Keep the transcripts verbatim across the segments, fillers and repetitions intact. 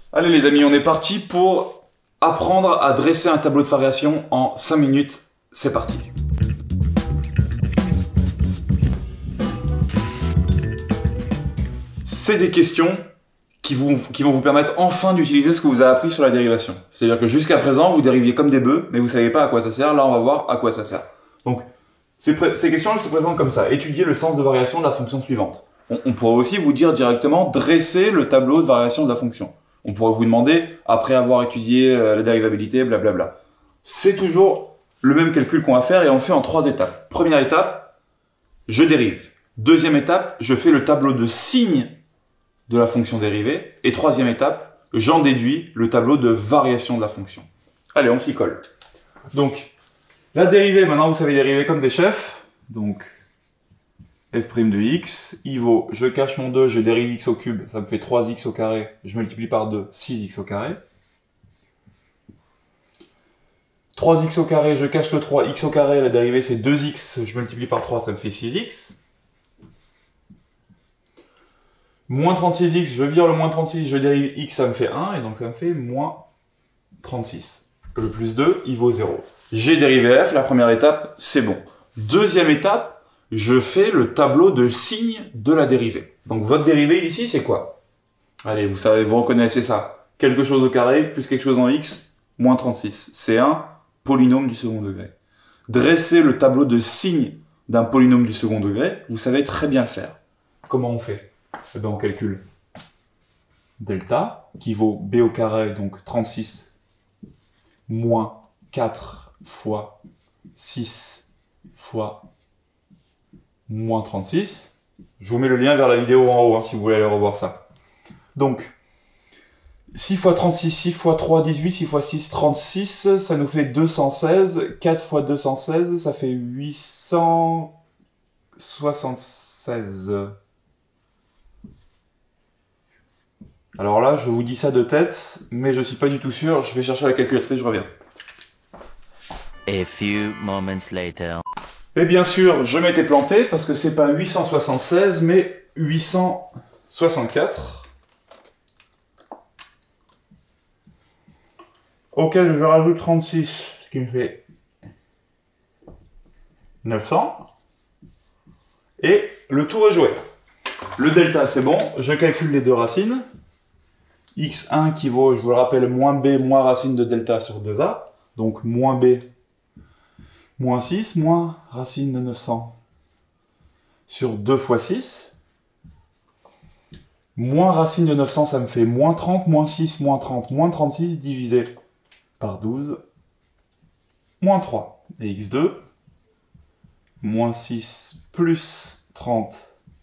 Allez les amis, on est parti pour apprendre à dresser un tableau de variation en cinq minutes. C'est parti. C'est des questions qui, vous, qui vont vous permettre enfin d'utiliser ce que vous avez appris sur la dérivation. C'est-à-dire que jusqu'à présent, vous dériviez comme des bœufs, mais vous ne savez pas à quoi ça sert. Là, on va voir à quoi ça sert. Donc, ces, ces questions, elles se présentent comme ça. Étudier le sens de variation de la fonction suivante. On, on pourrait aussi vous dire directement dresser le tableau de variation de la fonction. On pourrait vous demander, après avoir étudié euh, la dérivabilité, blablabla. C'est toujours le même calcul qu'on va faire et on fait en trois étapes. Première étape, je dérive. Deuxième étape, je fais le tableau de signes de la fonction dérivée. Et troisième étape, j'en déduis le tableau de variation de la fonction. Allez, on s'y colle. Donc, la dérivée, maintenant vous savez dériver comme des chefs. Donc, f' de x, il vaut, je cache mon deux, je dérive x au cube, ça me fait trois x au carré, je multiplie par deux, six x au carré. trois x au carré, je cache le trois, x au carré, la dérivée c'est deux x, je multiplie par trois, ça me fait six x. Moins trente-six x, je vire le moins trente-six, je dérive x, ça me fait un, et donc ça me fait moins trente-six. Le plus deux, il vaut zéro. J'ai dérivé f, la première étape, c'est bon. Deuxième étape, je fais le tableau de signes de la dérivée. Donc votre dérivée ici, c'est quoi? Allez, vous savez, vous reconnaissez ça. Quelque chose au carré, plus quelque chose en x, moins trente-six. C'est un polynôme du second degré. Dresser le tableau de signes d'un polynôme du second degré, vous savez très bien le faire. Comment on fait? Eh bien, on calcule delta, qui vaut b au carré, donc trente-six, moins quatre fois six fois moins trente-six. Je vous mets le lien vers la vidéo en haut, hein, si vous voulez aller revoir ça. Donc, six fois trente-six, six fois trois, dix-huit, six fois six, trente-six, ça nous fait deux cent seize. quatre fois deux cent seize, ça fait huit cent soixante-seize. Alors là, je vous dis ça de tête, mais je suis pas du tout sûr. Je vais chercher la calculatrice, je reviens. A few moments later. Et bien sûr, je m'étais planté, parce que c'est pas huit cent soixante-seize, mais huit cent soixante-quatre. Auquel je rajoute trente-six, ce qui me fait neuf cents. Et le tour est joué. Le delta, c'est bon, je calcule les deux racines. x un qui vaut, je vous le rappelle, moins b moins racine de delta sur deux a. Donc moins b moins six, moins racine de neuf cents sur deux fois six. Moins racine de neuf cents, ça me fait moins trente, moins six, moins trente, moins trente-six divisé par douze, moins trois. Et x deux, moins six plus trente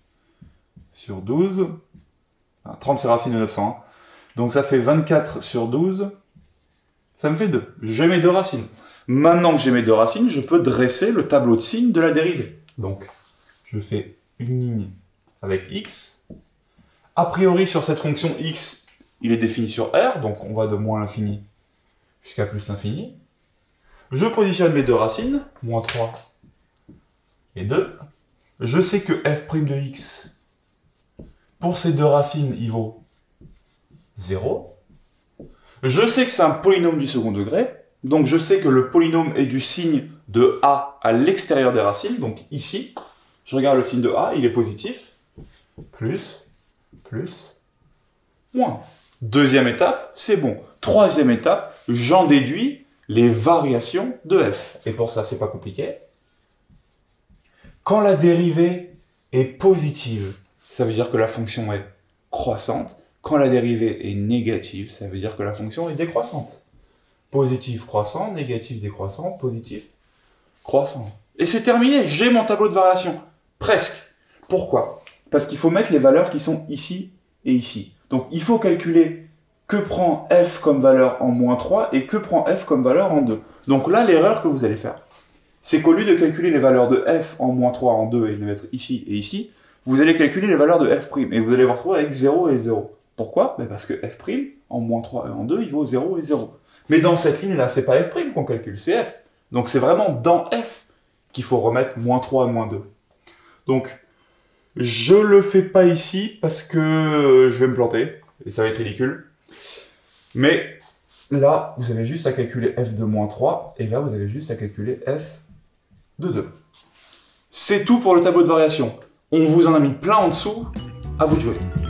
sur douze. trente, c'est racine de neuf cents. Hein. Donc ça fait vingt-quatre sur douze. Ça me fait deux. J'ai mes deux racines. Maintenant que j'ai mes deux racines, je peux dresser le tableau de signes de la dérivée. Donc, je fais une ligne avec x. A priori, sur cette fonction x, il est défini sur R, donc on va de moins l'infini jusqu'à plus l'infini. Je positionne mes deux racines, moins trois et deux. Je sais que f' de x, pour ces deux racines, il vaut zéro. Je sais que c'est un polynôme du second degré. Donc je sais que le polynôme est du signe de a à l'extérieur des racines. Donc ici, je regarde le signe de a, il est positif. Plus, plus, moins. Deuxième étape, c'est bon. Troisième étape, j'en déduis les variations de f. Et pour ça, c'est pas compliqué. Quand la dérivée est positive, ça veut dire que la fonction est croissante. Quand la dérivée est négative, ça veut dire que la fonction est décroissante. Positif croissant, négatif décroissant, positif croissant. Et c'est terminé, j'ai mon tableau de variation. Presque. Pourquoi? Parce qu'il faut mettre les valeurs qui sont ici et ici. Donc il faut calculer que prend f comme valeur en moins trois et que prend f comme valeur en deux. Donc là, l'erreur que vous allez faire, c'est qu'au lieu de calculer les valeurs de f en moins trois en deux et de les mettre ici et ici, vous allez calculer les valeurs de f' et vous allez vous retrouver avec zéro et zéro. Pourquoi? Ben parce que f' en moins trois et en deux, il vaut zéro et zéro. Mais dans cette ligne-là, c'est pas f' qu'on calcule, c'est f. Donc c'est vraiment dans f qu'il faut remettre moins trois et moins deux. Donc, je le fais pas ici parce que je vais me planter, et ça va être ridicule. Mais là, vous avez juste à calculer f de moins trois, et là, vous avez juste à calculer f de deux. C'est tout pour le tableau de variation. On vous en a mis plein en dessous, à vous de jouer.